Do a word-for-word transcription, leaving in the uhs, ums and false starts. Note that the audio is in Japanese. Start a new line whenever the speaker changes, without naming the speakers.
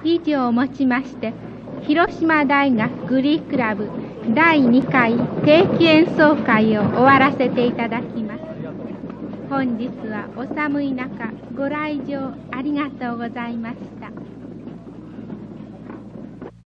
以上をもちまして、広島大学グリークラブだいにかい定期演奏会を終わらせていただきます。本日はお寒い中、ご来場ありがとうございました。